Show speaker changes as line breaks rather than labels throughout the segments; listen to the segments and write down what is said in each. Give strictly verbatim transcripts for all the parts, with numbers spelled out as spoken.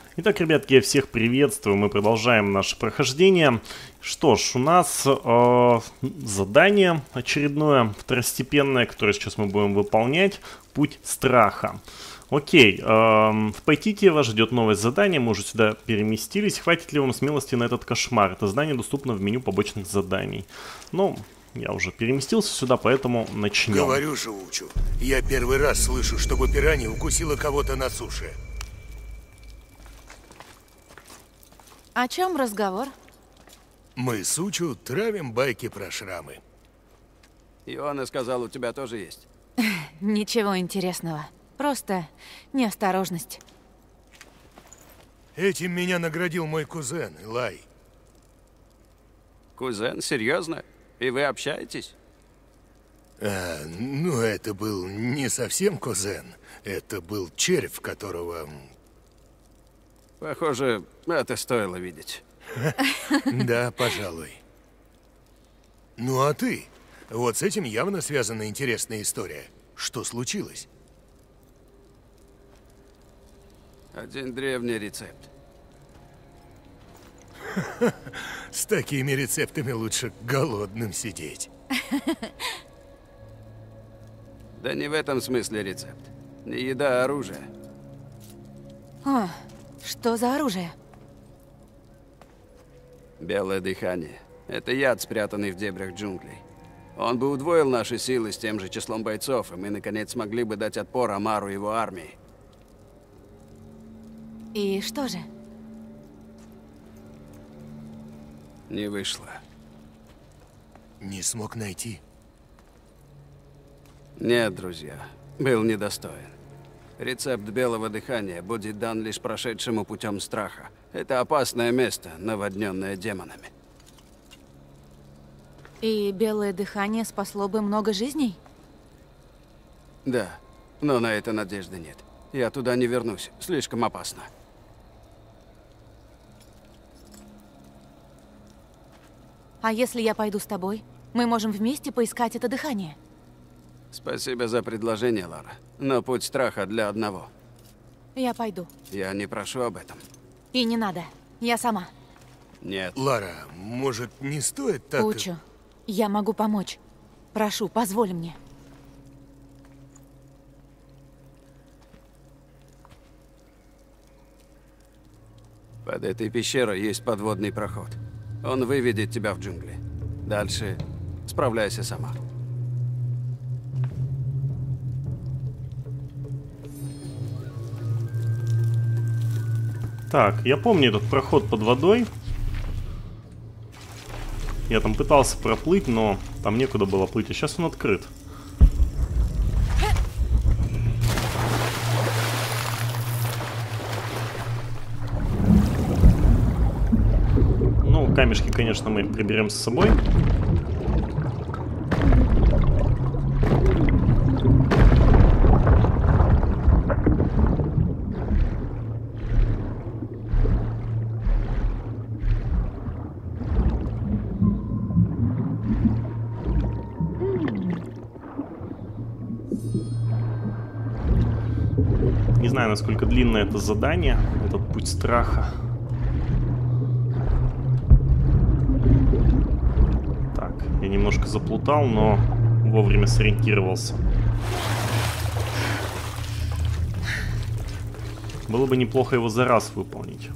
Итак, ребятки, я всех приветствую, мы продолжаем наше прохождение. Что ж, у нас э, задание очередное, второстепенное, которое сейчас мы будем выполнять. Путь страха. Окей, э, в Пайтите вас ждет новое задание, мы уже сюда переместились. Хватит ли вам смелости на этот кошмар? Это задание доступно в меню побочных заданий. Ну, я уже переместился сюда, поэтому начнем.
Говорю же, Учу, я первый раз слышу, чтобы пиранья укусила кого-то на суше.
О чем разговор?
Мы с Учу травим байки про шрамы.
Иоанна сказал, у тебя тоже есть.
Ничего интересного. Просто неосторожность.
Этим меня наградил мой кузен, Илай.
Кузен, серьезно? И вы общаетесь?
А, ну, это был не совсем кузен. Это был червь, которого...
Похоже, это стоило видеть.
Да, пожалуй. Ну а ты? Вот с этим явно связана интересная история. Что случилось?
Один древний рецепт.
С такими рецептами лучше голодным сидеть.
Да не в этом смысле рецепт. Не еда, а оружие.
О, что за оружие?
Белое дыхание. Это яд, спрятанный в дебрях джунглей. Он бы удвоил наши силы с тем же числом бойцов, и мы, наконец, смогли бы дать отпор Амару и его армии.
И что же?
Не вышло.
Не смог найти.
Нет, друзья, был недостоин. Рецепт белого дыхания будет дан лишь прошедшему путем страха. Это опасное место, наводненное демонами.
И белое дыхание спасло бы много жизней?
Да, но на это надежды нет. Я туда не вернусь, слишком опасно.
А если я пойду с тобой? Мы можем вместе поискать это дыхание.
Спасибо за предложение, Лара. Но путь страха для одного.
Я пойду.
Я не прошу об этом.
И не надо. Я сама.
Нет.
Лара, может, не стоит так...
Учу. Я могу помочь. Прошу, позволь мне.
Под этой пещерой есть подводный проход. Он выведет тебя в джунгли. Дальше справляйся сама.
Так, я помню этот проход под водой. Я там пытался проплыть, но там некуда было плыть, а сейчас он открыт. Ну, камешки, конечно, мы приберем с собой. Не знаю, насколько длинное это задание, этот путь страха. Так, я немножко заплутал, но вовремя сориентировался. Было бы неплохо его за раз выполнить.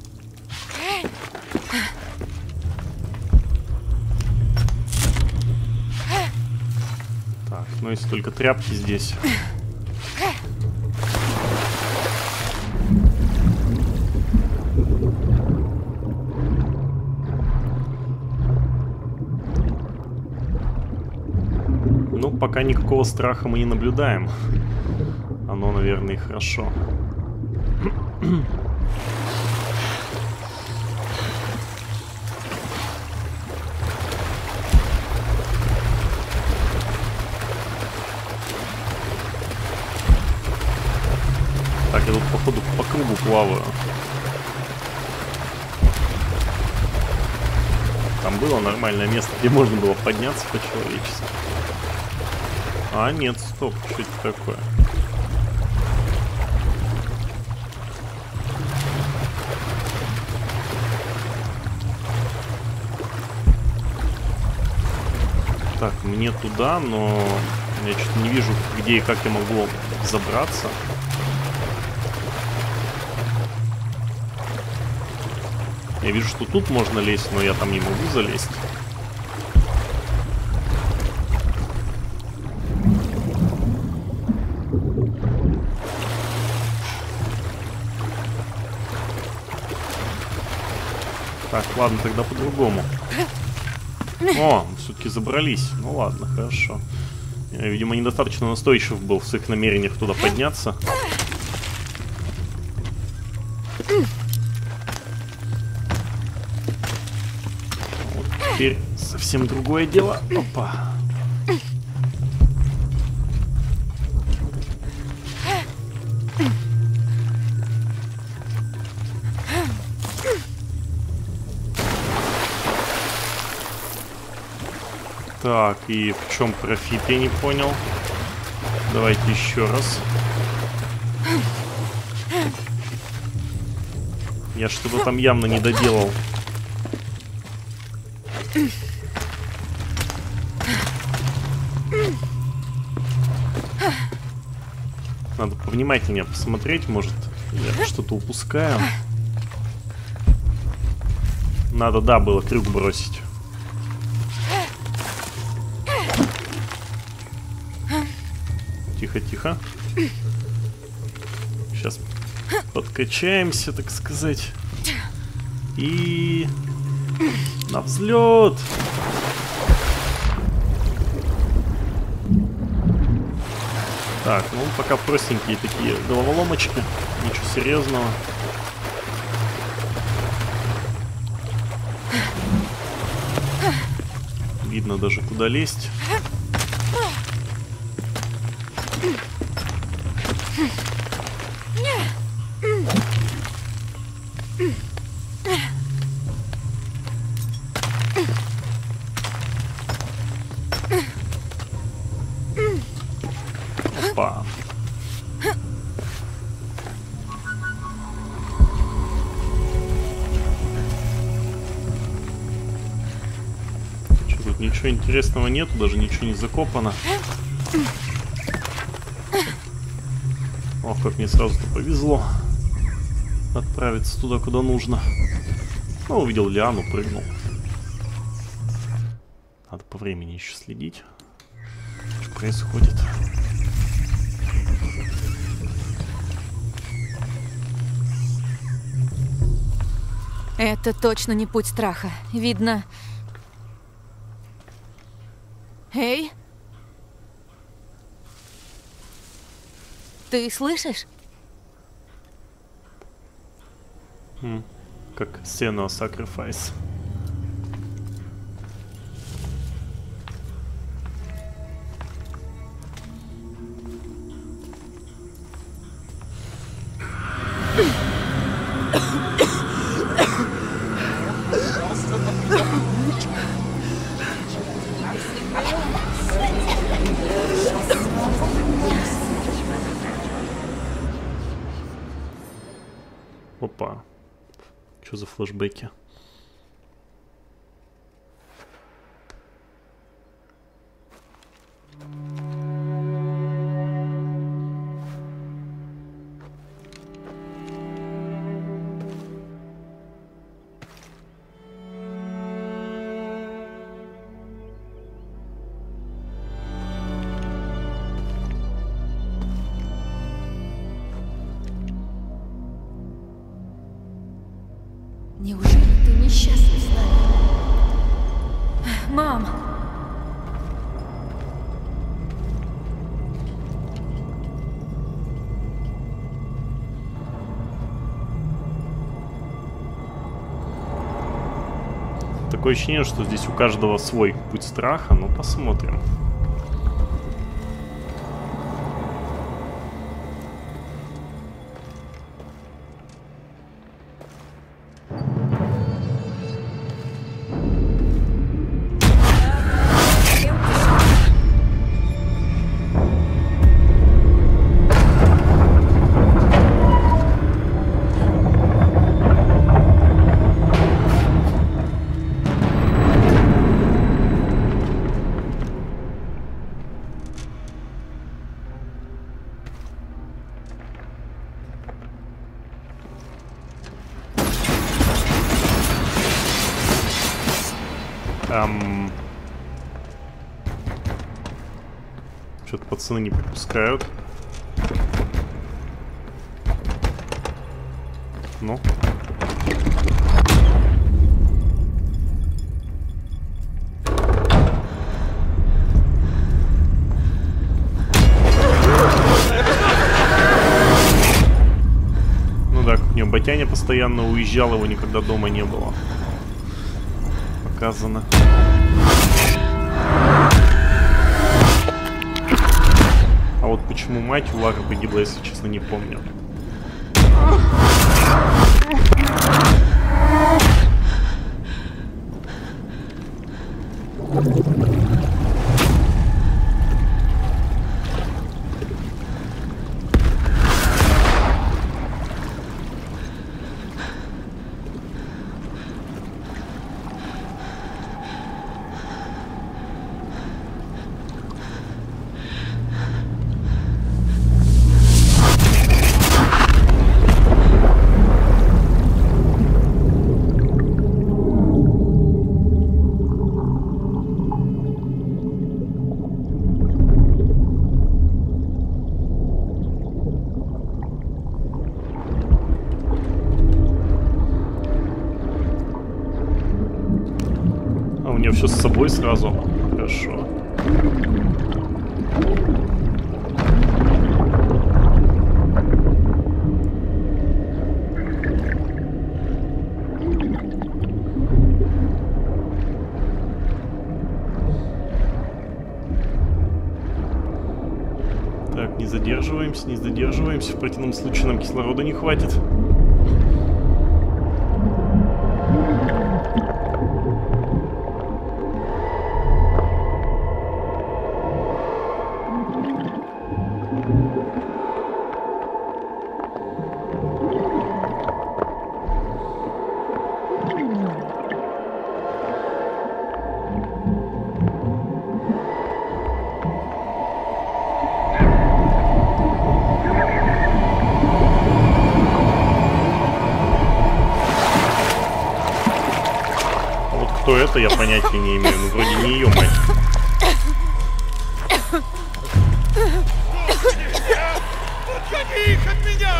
Так, ну если только тряпки здесь. Ну, пока никакого страха мы не наблюдаем. Оно, наверное, и хорошо. Так, я тут, походу, по кругу плаваю. Там было нормальное место, где можно было подняться по-человечески. А, нет, стоп, что это такое? Так, мне туда, но я что-то не вижу, где и как я могу забраться. Я вижу, что тут можно лезть, но я там не могу залезть. Так, ладно, тогда по-другому. О, все-таки забрались. Ну ладно, хорошо. Я, видимо, недостаточно настойчив был в своих намерениях туда подняться. Вот теперь совсем другое дело. Опа. Так, и в чем профит, я не понял. Давайте еще раз. Я что-то там явно не доделал. Надо повнимательнее посмотреть, может, я что-то упускаю. Надо, да, было крюк бросить. Тихо, тихо. Сейчас подкачаемся, так сказать. И на взлет. Так, ну пока простенькие такие головоломочки. Ничего серьезного. Видно даже, куда лезть. Опа. Что, тут ничего интересного нету, даже ничего не закопано. Ох, как мне сразу-то повезло отправиться туда, куда нужно. Ну, увидел лиану, прыгнул. Надо по времени еще следить. Что происходит?
Это точно не путь страха. Видно... Эй? Ты слышишь?
Хм, как Senua Sacrifice. Опа. Что за флешбеки?
Неужели ты несчастна с нами?
Мам!
Такое ощущение, что здесь у каждого свой путь страха, но посмотрим. Эм... Что-то пацаны не пропускают. Ну. Ну да, как у него Батяня постоянно уезжал, его никогда дома не было. Показано. А вот почему мать у Лары погибла, если честно, не помню. А у нее все с собой сразу. Хорошо. Так, не задерживаемся, не задерживаемся. В противном случае нам кислорода не хватит. Кто это, я понятия не имею. Ну, вроде не ее мать.
Отгони их от меня!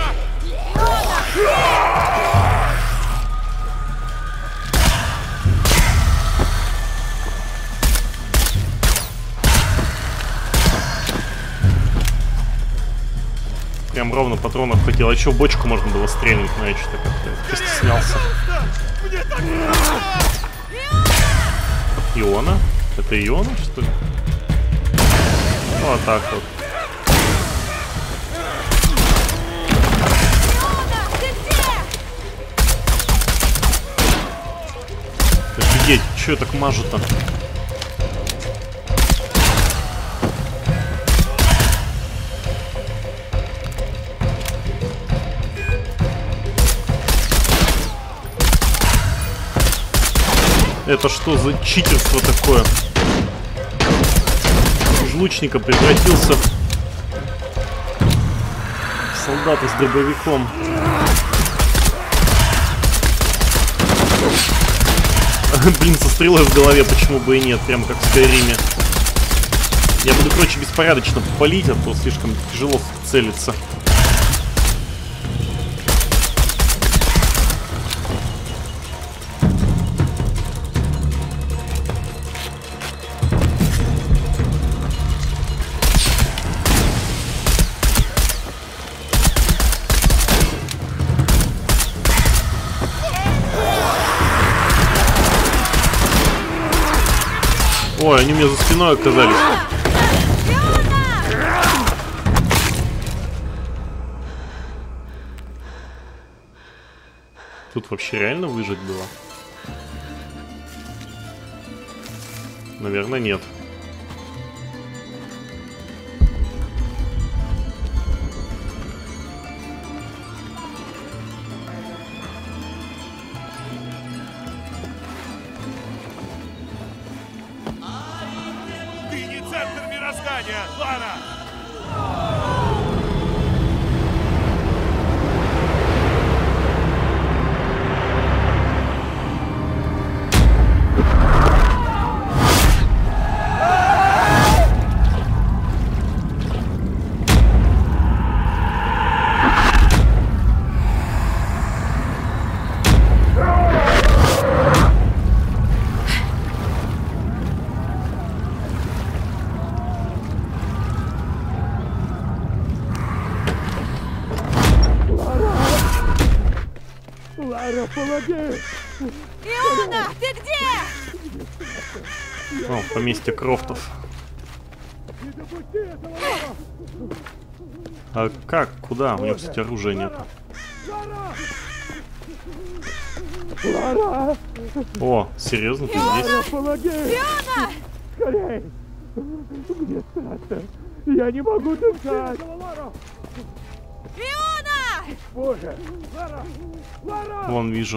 Прям ровно патронов хватило. Еще бочку можно было стрельнуть, но я что-то как-то постеснялся.
Мне так...
Иона? Это Иона, что ли? Вот так вот. Офигеть, что я так мажу-то? Это что за читерство такое? Из лучника превратился в солдата с дробовиком. Блин, со стрелой в голове, почему бы и нет, прямо как в Скайриме. Я буду, короче, беспорядочно палить, а то слишком тяжело целиться. Ой, они у меня за спиной оказались. Тут вообще реально выжить было? Наверное, нет.
Центр мироздания, Лара!
Лара, помоги!
Иона, ты где?
О, поместье Крофтов.
Не допусти этого, Лара!
А как? Куда? У него, кстати, оружия нет.
Лара!
О, серьезно, ты здесь?
Лара, помоги!
Иона!
Скорей! Мне страшно! Я не могу дышать!
Иона!
Боже! Лара! Лара!
Вон вижу.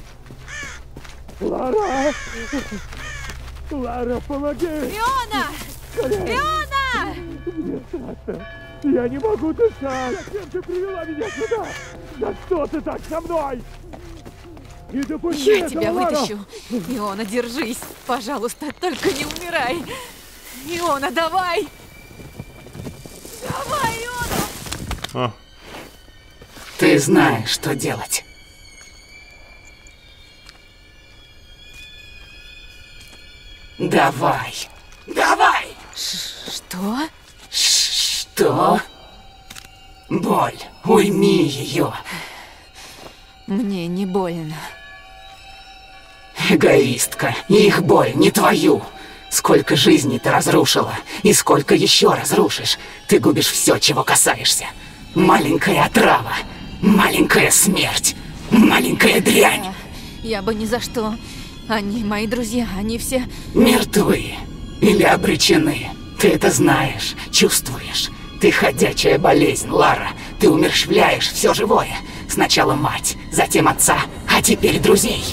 Лара! Лара, помоги!
Иона!
Скорей!
Иона!
Мне страшно! Я не могу дышать! Зачем ты привела меня сюда? Да что ты так со мной? Не допусти
Я
этого,
тебя
Лара!
вытащу. Иона, держись. Пожалуйста, только не умирай. Иона, давай! Давай, Иона!
А,
Ты знаешь, что делать. Давай. Давай!
Что?
Что? Боль. Уйми ее.
Мне не больно.
Эгоистка. Их боль не твою. Сколько жизней ты разрушила, и сколько еще разрушишь. Ты губишь все, чего касаешься. Маленькая отрава. Маленькая смерть. Маленькая дрянь.
Я бы ни за что. Они мои друзья, они все...
Мертвы. Или обречены. Ты это знаешь, чувствуешь. Ты ходячая болезнь, Лара. Ты умерщвляешь все живое. Сначала мать, затем отца, а теперь друзей.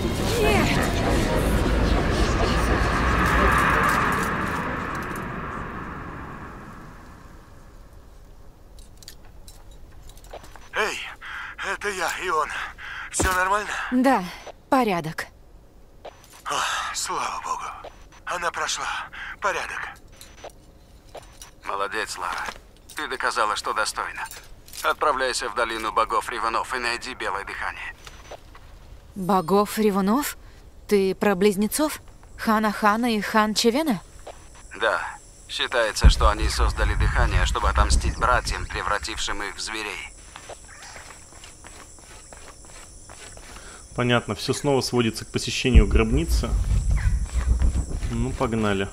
Эй, это я, Иона. Все нормально?
Да, порядок.
О, слава богу. Она прошла. Порядок.
Молодец, Лара. Ты доказала, что достойна. Отправляйся в долину богов Ревунов и найди белое дыхание.
Богов Ревунов? Ты про близнецов? Хана Хана и Хан Чевена?
Да. Считается, что они создали дыхание, чтобы отомстить братьям, превратившим их в зверей.
понятно. Все снова сводится к посещению гробницы. Ну, погнали.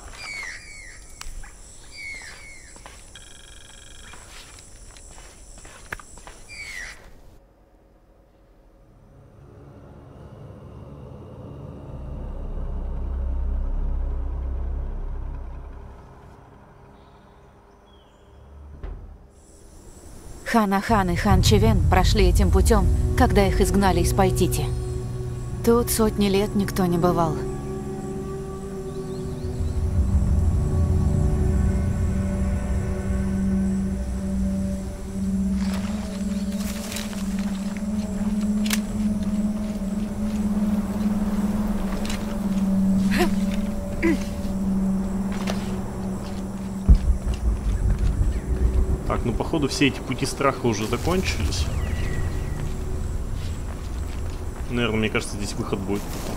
Хан Ахан и Хан Чевен прошли этим путем, когда их изгнали из Пайтити. Тут сотни лет никто не бывал.
Так, ну походу все эти пути страха уже закончились. Наверное, мне кажется, здесь выход будет.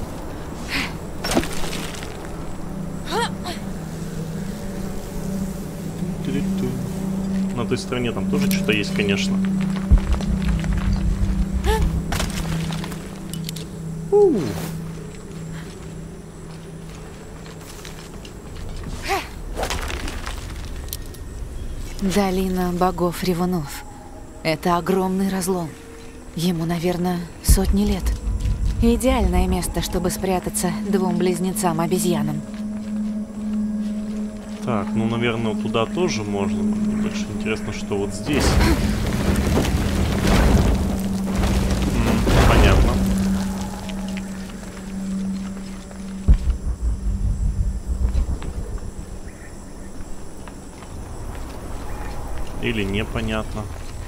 На той стороне там тоже что-то есть, конечно. У-у-у.
Долина богов Ревунов. Это огромный разлом. Ему, наверное, сотни лет. Идеальное место, чтобы спрятаться двум близнецам-обезьянам.
Так, ну, наверное, туда тоже можно. Мне больше интересно, что вот здесь. М, понятно. Или непонятно.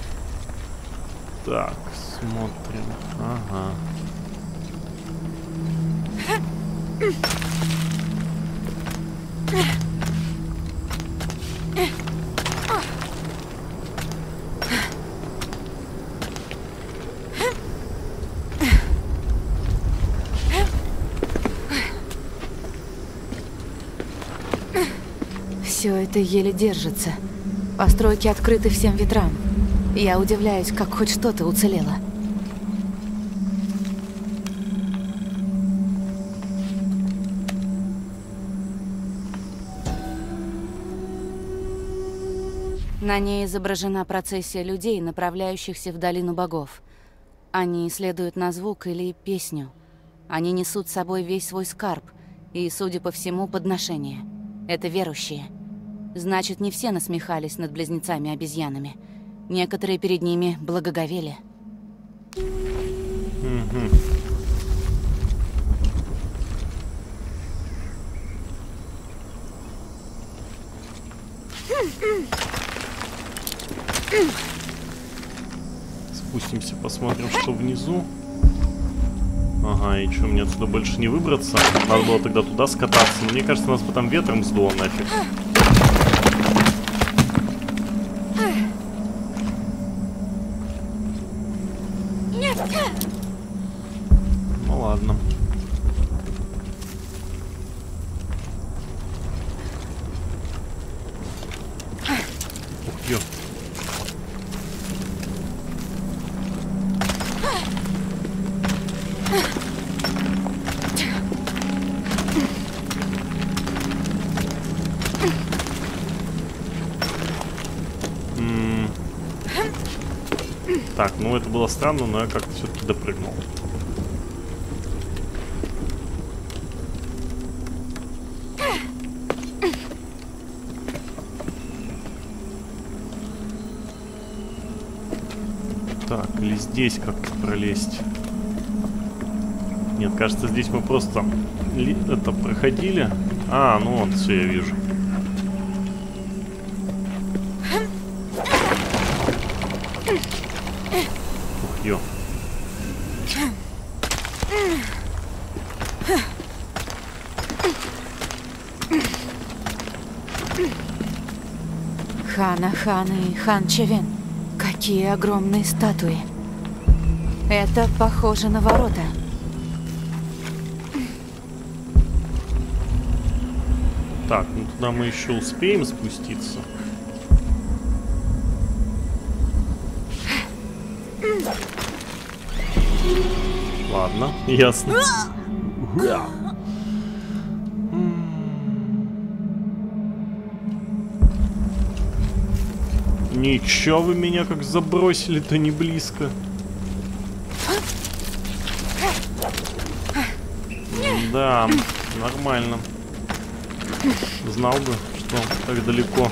Так, смотрим. Ага.
Все это еле держится. Постройки открыты всем ветрам. Я удивляюсь, как хоть что-то уцелело. На ней изображена процессия людей, направляющихся в долину богов. Они следуют на звук или песню. Они несут с собой весь свой скарб и, судя по всему, подношения. Это верующие. Значит, не все насмехались над близнецами-обезьянами. Некоторые перед ними благоговели.
Угу. Спустимся, посмотрим, что внизу. Ага, и что, мне отсюда больше не выбраться? Надо было тогда туда скататься. Но мне кажется, нас бы там ветром сдуло нафиг. Ну ладно. Ух, ё. М. Так, ну это было странно, но я как-то все-таки допрыгнул. Так, или здесь как-то пролезть? Нет, кажется, здесь мы просто это проходили. А, ну вот, все, я вижу. Ух, ё.
Хана, Хан и Хан Чевен. Какие огромные статуи. Это похоже на ворота.
Так, ну туда мы еще успеем спуститься. Ладно, ясно. Ничего, вы меня как забросили-то не близко. Да, нормально. Знал бы, что так далеко.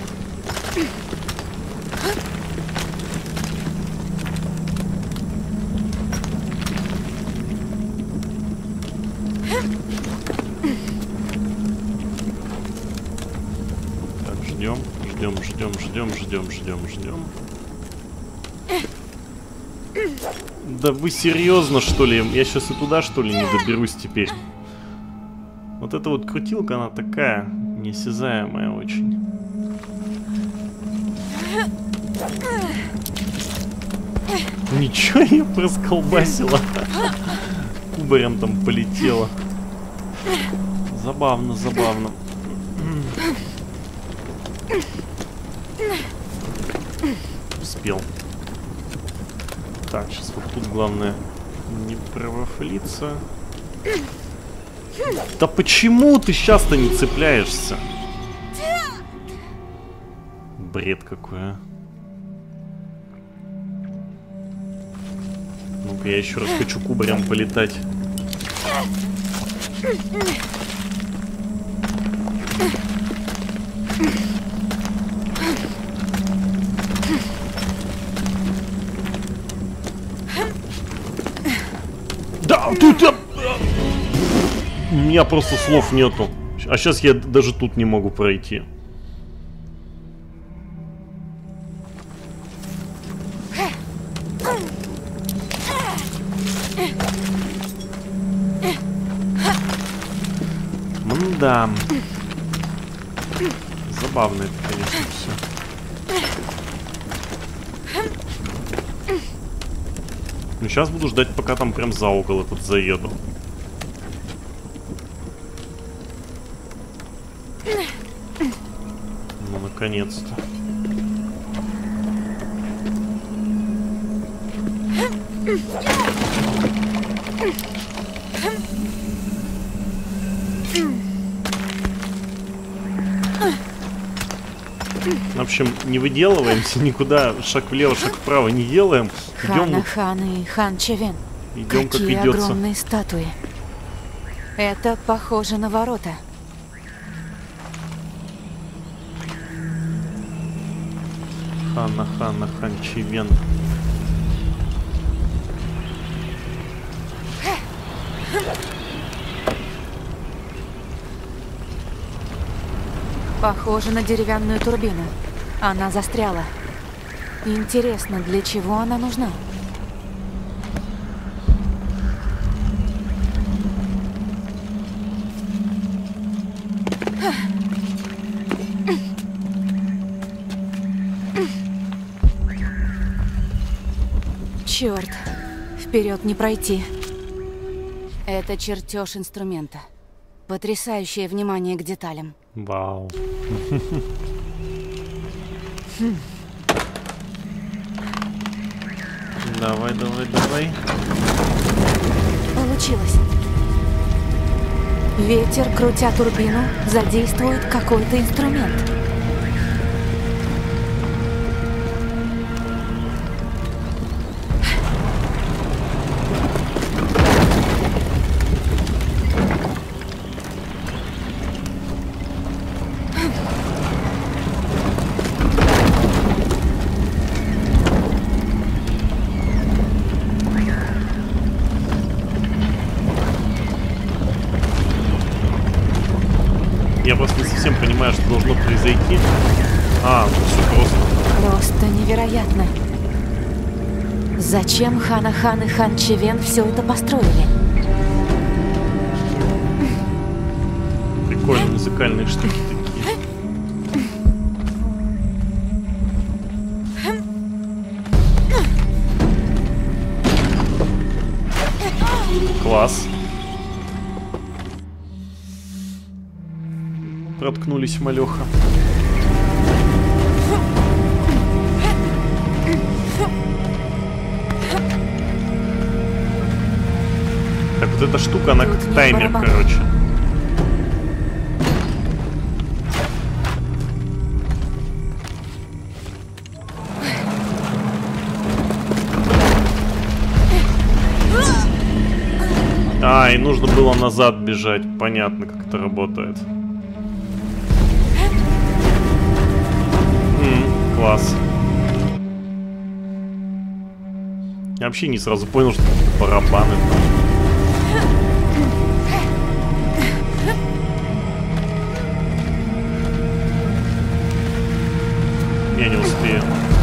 Так, ждем, ждем, ждем, ждем, ждем, ждем, ждем. Да вы серьезно, что ли? Я сейчас и туда, что ли, не доберусь теперь? Вот эта вот крутилка, она такая неосязаемая очень. Ничего, я просколбасила. Кубарем там полетела. Забавно, забавно. Успел. Так, сейчас вот тут главное не провафлиться. Да почему ты сейчас-то не цепляешься? Бред какой, а. Ну-ка, я еще раз хочу кубарем полетать. Да, тут... У меня просто слов нету. А сейчас я даже тут не могу пройти. Мда. Забавно это, конечно, все. Ну, сейчас буду ждать, пока там прям за угол этот заеду. Ну, наконец-то. В общем, не выделываемся, никуда шаг влево, шаг вправо не делаем.
Хана
Идем,
Хан и Хан Чевен.
идем как
Какие
идется.
огромные статуи. Это похоже на ворота.
Хана, Хана, Хан Чевен.
Похоже на деревянную турбину. Она застряла. Интересно, для чего она нужна? Черт, вперед не пройти. Это чертеж инструмента. Потрясающее внимание к деталям.
Вау. Давай, давай, давай.
Получилось. Ветер, крутя турбину, задействует какой-то инструмент.
Я просто не совсем понимаю, что должно произойти. А, ну все просто.
Просто невероятно. Зачем Хана Хан и Хан Чевен все это построили?
Прикольные музыкальные штуки такие. Класс. Проткнулись малеха. Так, вот эта штука, она
Тут
как
нет
таймер,
барабана.
короче. А, и нужно было назад бежать. Понятно, как это работает. М, класс. Я вообще не сразу понял, что это барабаны. Я не успею.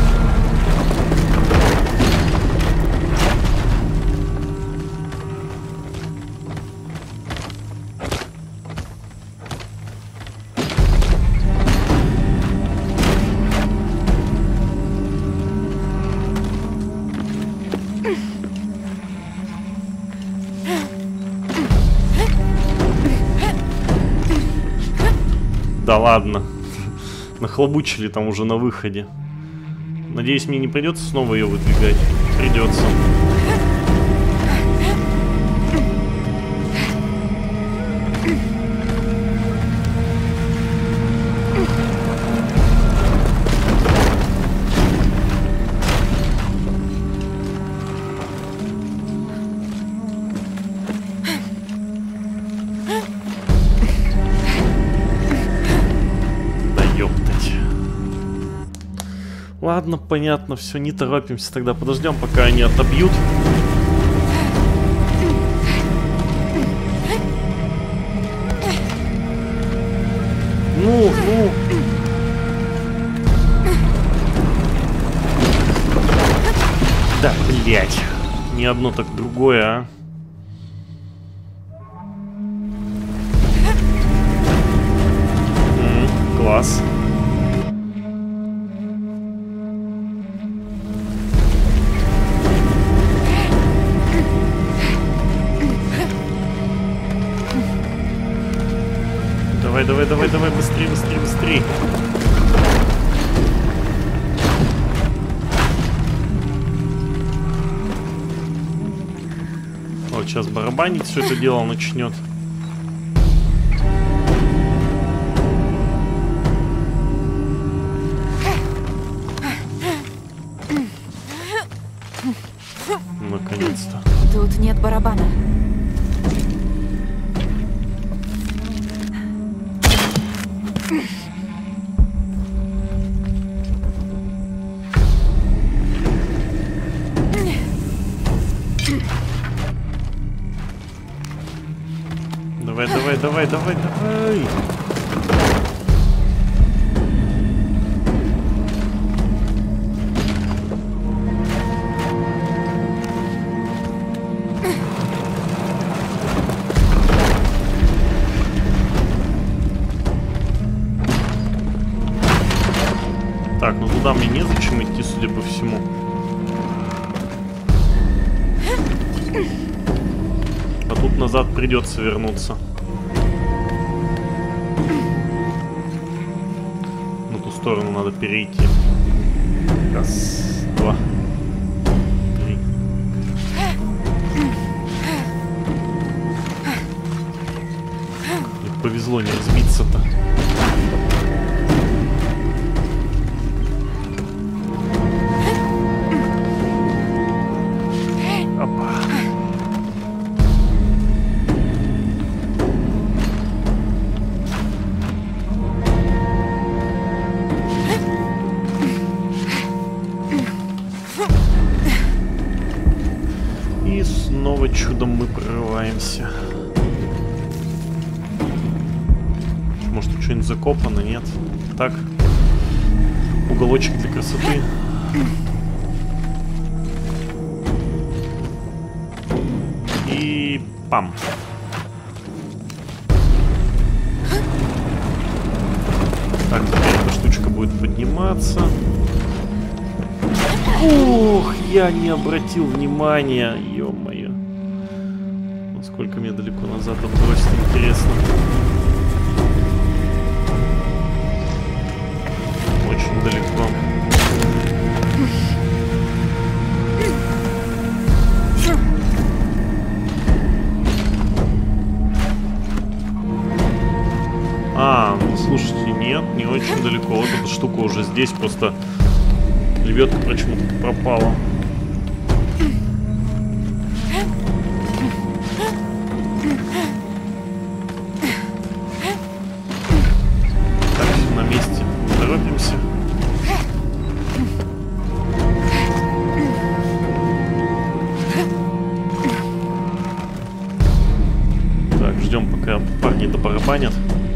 Да ладно. Нахлобучили там уже на выходе. Надеюсь, мне не придется снова ее выдвигать. Придется. Ладно, понятно, все, не торопимся тогда. Подождем, пока они отобьют. Ну, ну. Да, блять. Ни одно, так другое, а. М, класс. Давай, давай, давай, давай, быстрее, быстрее, быстрее. Вот сейчас барабанить все это дело начнет. Наконец-то.
Тут нет барабана.
Давай, давай, давай, давай, давай. Так, ну туда мне незачем идти, судя по всему. А тут назад придется вернуться. На ту сторону надо перейти. Раз, два, три. Мне повезло не разбиться-то. Чудом мы прорываемся. Может, тут что-нибудь закопано, нет? Так. Уголочек для красоты. И пам. Так, теперь эта штучка будет подниматься. Ух, я не обратил внимания, ё-моё. Сколько мне далеко назад отбросить, интересно. Очень далеко. А, ну слушайте, нет, не очень далеко. Вот эта штука уже здесь, просто лебедка почему-то пропала. Парни добарабанят.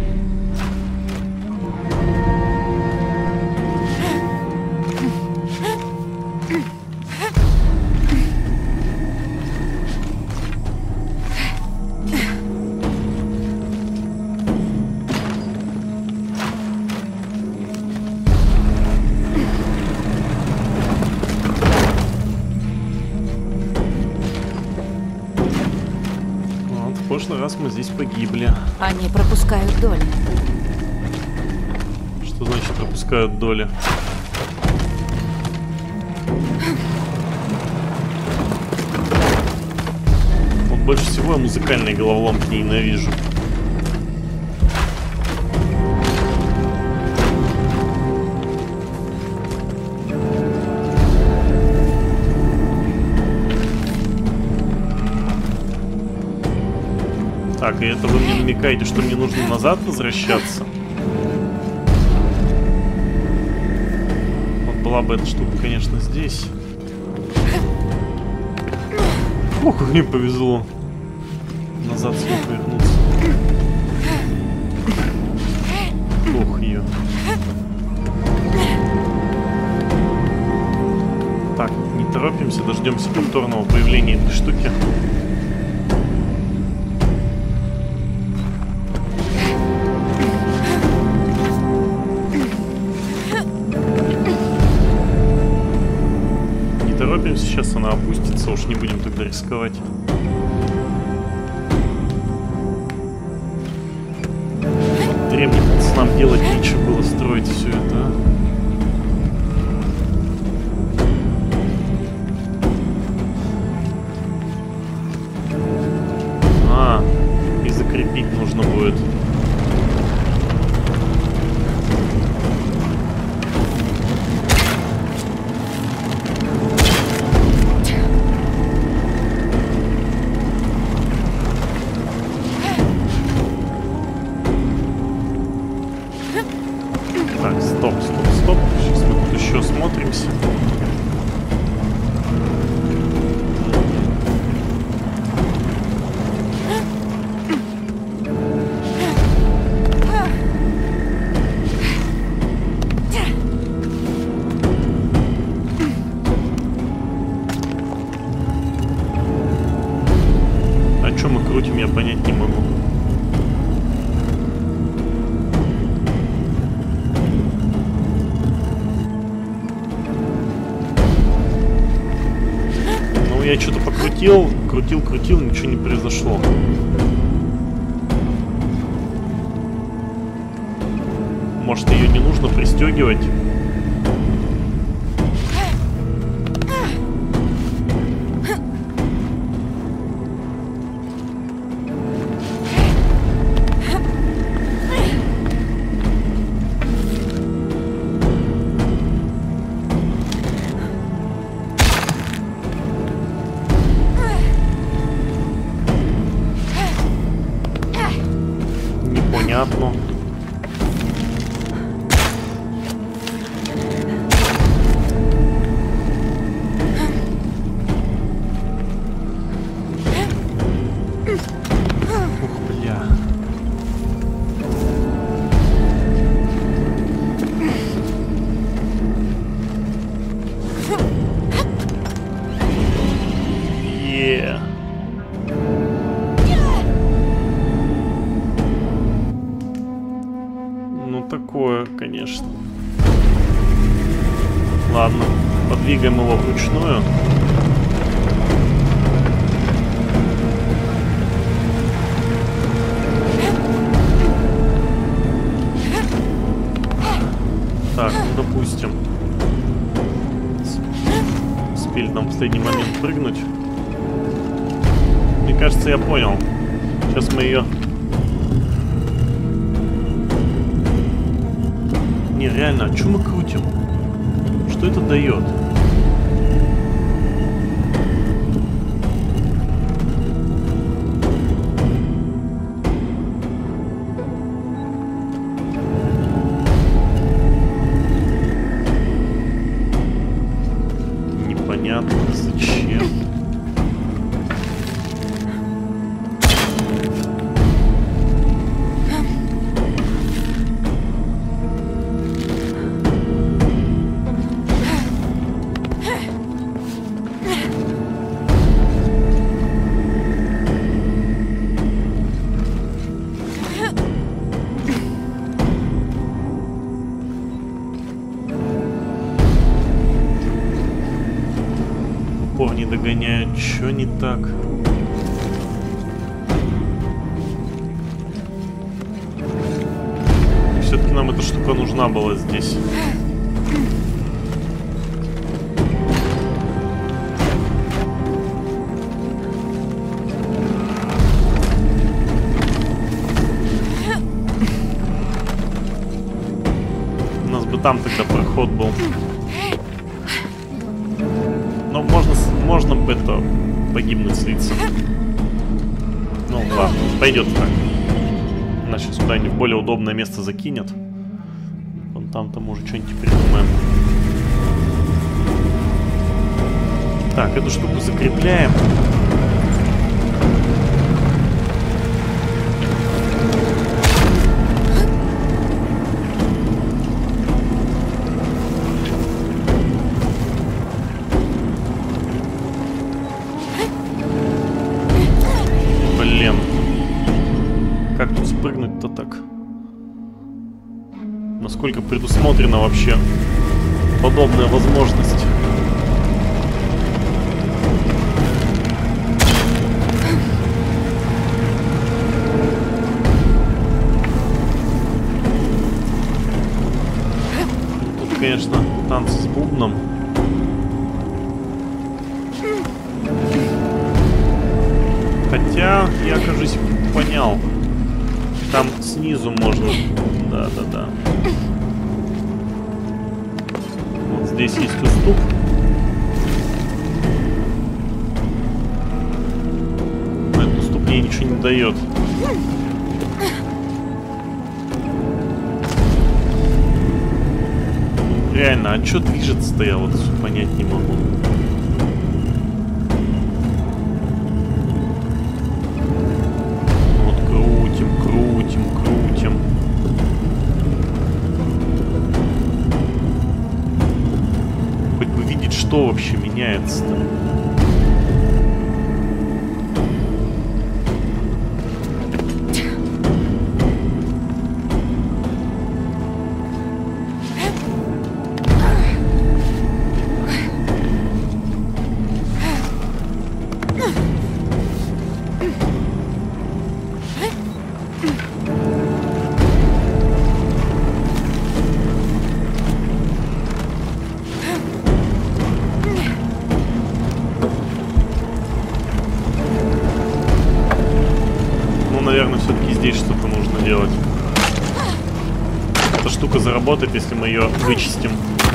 В прошлый раз мы здесь погибли.
Они пропускают доли.
Что значит пропускают доли? Вот больше всего я музыкальные головоломки ненавижу. Так, и это вы мне намекаете, что мне нужно назад возвращаться? Вот была бы эта штука, конечно, здесь. Ох, как мне повезло. Назад смог вернуться. Ох, ее. Так, не торопимся, дождемся повторного появления этой штуки. Сейчас она опустится, уж не будем тогда рисковать. Древним пацанам делать нечего было, строить все это. А, и закрепить нужно будет. крутим, я понять не могу. Ну, я что-то покрутил, крутил, крутил, ничего не произошло. Может, ее не нужно пристегивать? Непонятно. Конечно. Ладно, подвигаем его вручную. Так, ну допустим. Успели там в последний момент прыгнуть. Мне кажется, я понял. Сейчас мы ее... Не, реально, а что мы крутим? Что это дает? Непонятно, зачем. Не догоняют, что не так? Все-таки нам эта штука нужна была здесь. У нас бы там тогда проход был. Но можно, можно бы это погибнуть, слиться. Ну ладно, пойдет так. Нас сейчас куда-нибудь в более удобное место закинет. Вон там-то, может, что-нибудь придумаем. Так, эту штуку закрепляем. Как тут спрыгнуть-то так? Насколько предусмотрена вообще подобная возможность? Тут, конечно, танцы с бубном. Хотя, я, кажется, понял. Там снизу можно. Да, да, да. Вот здесь есть уступ. Но этот уступ мне ничего не дает. Ну, реально, а что движется-то, я вот понять не могу. Крутим, крутим. Хоть бы видеть, что вообще меняется-то. здесь что-то нужно делать. Эта штука заработает, если мы ее вычистим.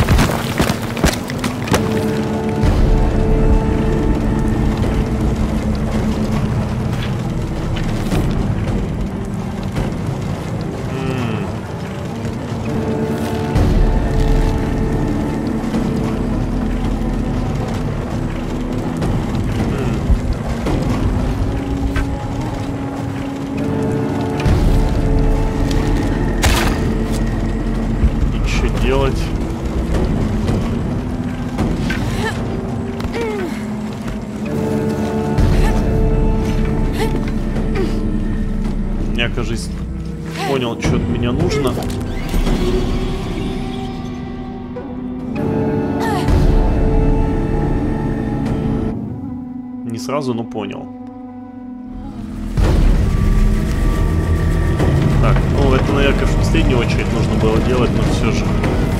Я, кажется, понял, что от меня нужно. Не сразу, но понял. Так, ну это, наверное, конечно, в последнюю очередь нужно было делать, но все же.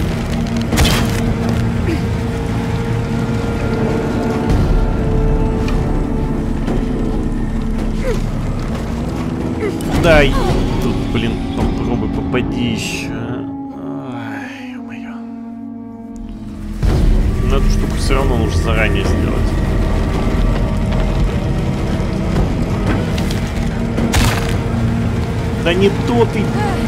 Дай. Тут, блин, попробуй попади еще. Ай, ё-моё. Но эту штуку все равно нужно заранее сделать. Да не то ты.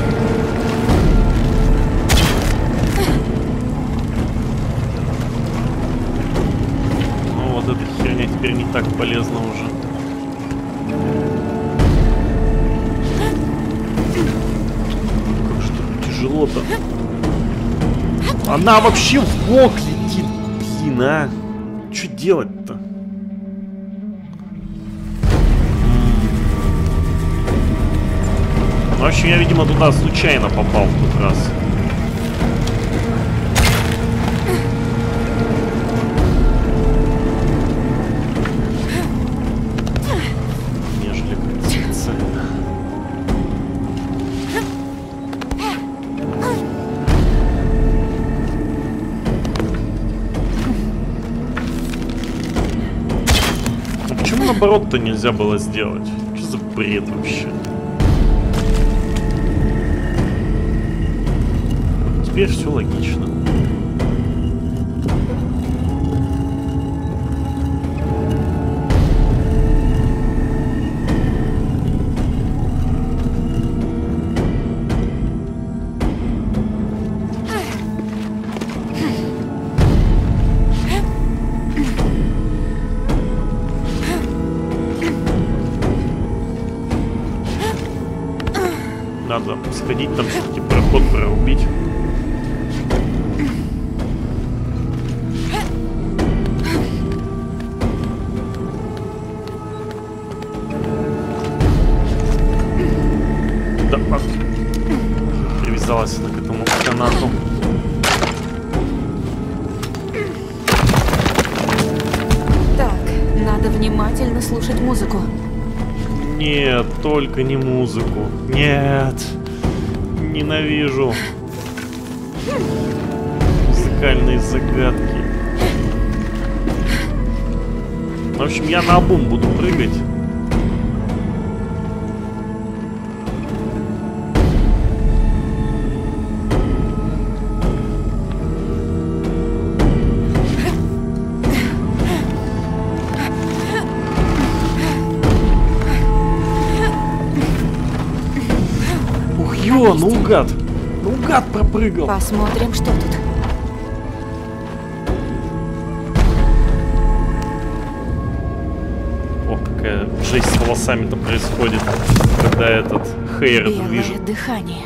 Ну вот эта херня теперь не так полезна уже. Тяжело-то. Она вообще в бок летит. Блин, а. Что делать-то? В общем, я, видимо, туда случайно попал в тот раз. Нежели как цельно. Наоборот-то нельзя было сделать. Что за бред вообще? Теперь все логично. Надо сходить там, все-таки проход прорубить. Да, а... привязалась она к этому канату.
Так, надо внимательно слушать музыку.
Нет, только не музыку. Нет. Ненавижу музыкальные загадки. В общем, я наобум буду прыгать. Ё, наугад! Наугад пропрыгал!
Посмотрим, что тут.
О, какая жесть с волосами-то происходит, когда этот Хейр это движет.
Дыхание.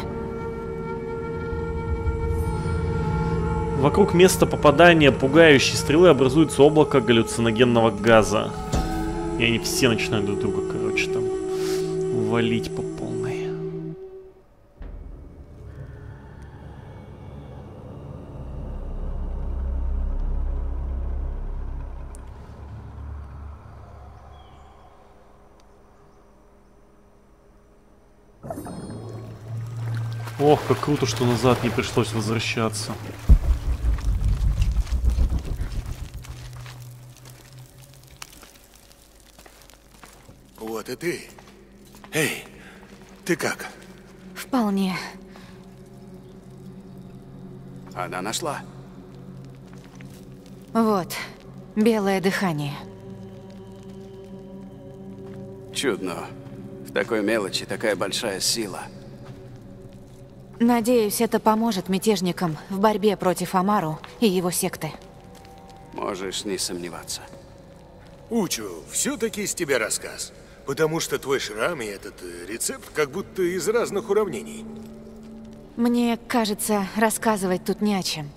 Вокруг места попадания пугающей стрелы образуется облако галлюциногенного газа. И они все начинают друг друга, короче, там валить по полной. Ох, как круто, что назад не пришлось возвращаться.
Вот и ты. Эй, Ты как?
Вполне.
Она нашла.
Вот, белое дыхание.
Чудно. В такой мелочи такая большая сила.
Надеюсь, это поможет мятежникам в борьбе против Амару и его секты.
Можешь не сомневаться.
Учу, все-таки из тебя рассказ. Потому что твой шрам и этот э, рецепт как будто из разных уравнений.
Мне кажется, рассказывать тут не о чем.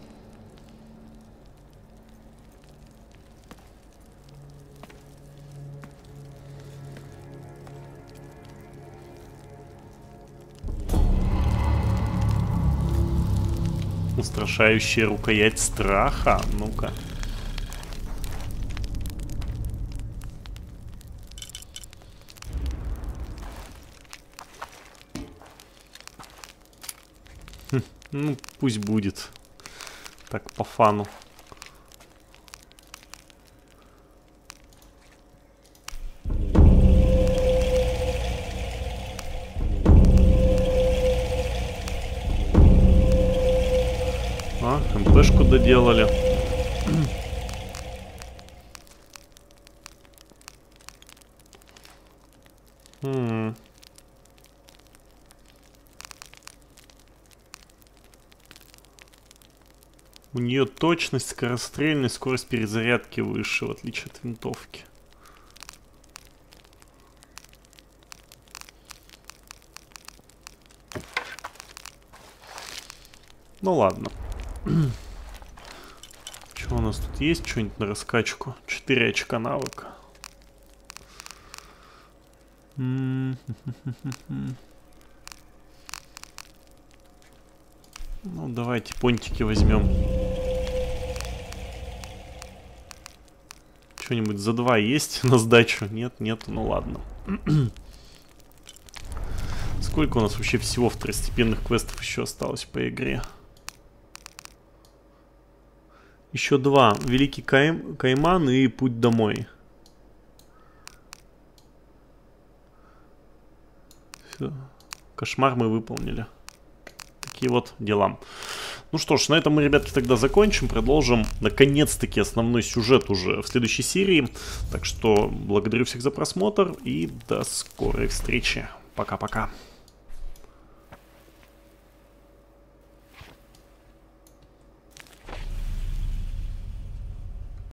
Устрашающая рукоять страха. Ну-ка. Хм, ну, пусть будет. Так, по фану. А, МПшку доделали. М-м. У нее точность, скорострельность, скорость перезарядки выше, в отличие от винтовки. Ну ладно. Что у нас тут есть? Что-нибудь на раскачку? четыре очка навыка. Ну, давайте понтики возьмем. Что-нибудь за два есть на сдачу? Нет, нет, ну ладно. Сколько у нас вообще всего второстепенных квестов еще осталось по игре? Еще два. Великий Кайм... Кайман и Путь домой. Все. Кошмар мы выполнили. Такие вот дела. Ну что ж, на этом мы, ребятки, тогда закончим. Продолжим, наконец-таки, основной сюжет уже в следующей серии. Так что благодарю всех за просмотр и до скорой встречи. Пока-пока.